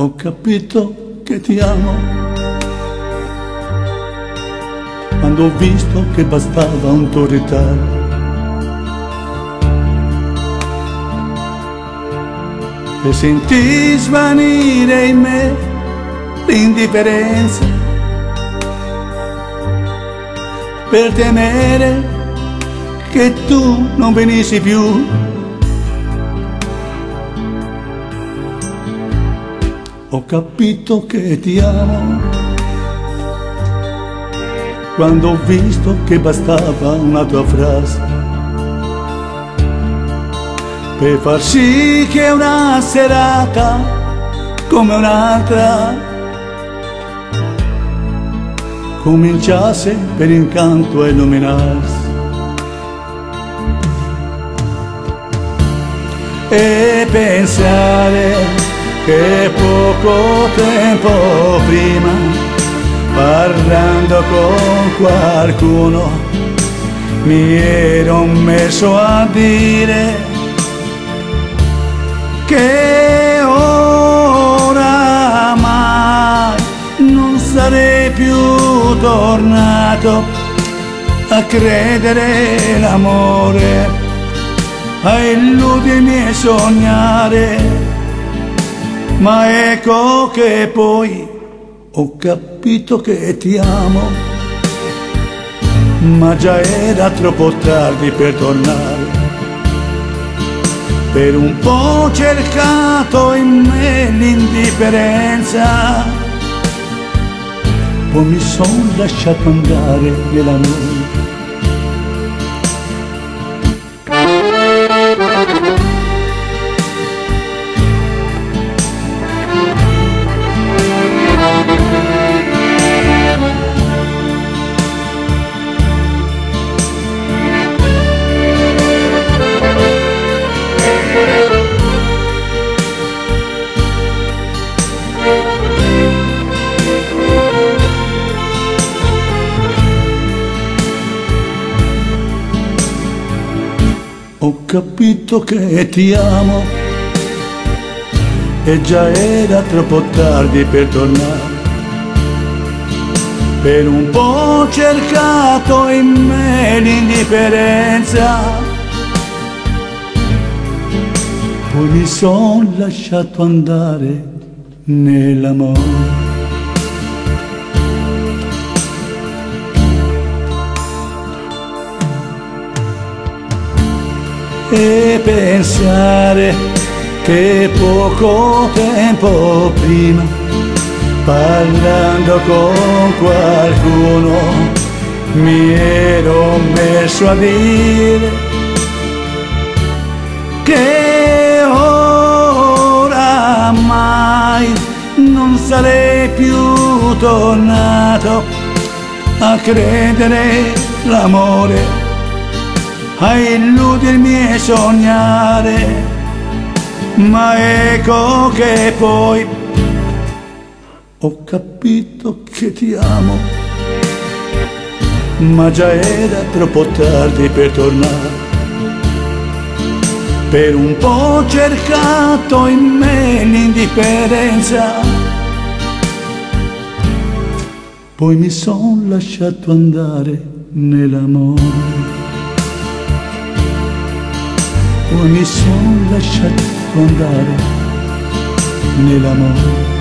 Ho capito che ti amo quando ho visto che bastava un tuo ritardo. E sentì svanire in me l'indifferenza per temere che tu non venissi più. Ho capito che ti amo quando ho visto che bastava una tua frase per far sì che una serata come un'altra cominciasse per incanto a illuminarsi. E pensare che poco tempo prima, parlando con qualcuno, mi ero messo a dire che oramai non sarei più tornato a credere l'amore, a illudermi e sognare. Ma ecco che poi ho capito che ti amo, ma già era troppo tardi per tornare. Per un po' ho cercato in me l'indifferenza, poi mi sono lasciato andare nell'amore. Ho capito che ti amo e già era troppo tardi per tornare. Per un po' ho cercato in me l'indifferenza, poi mi sono lasciato andare nell'amore. E pensare che poco tempo prima, parlando con qualcuno, mi ero messo a dire che oramai non sarei più tornato a credere l'amore, a illudermi e sognare. Ma ecco che poi ho capito che ti amo, ma già era troppo tardi per tornare. Per un po' ho cercato in me l'indifferenza, poi mi sono lasciato andare nell'amore. Poi mi sono lasciato andare nell'amore.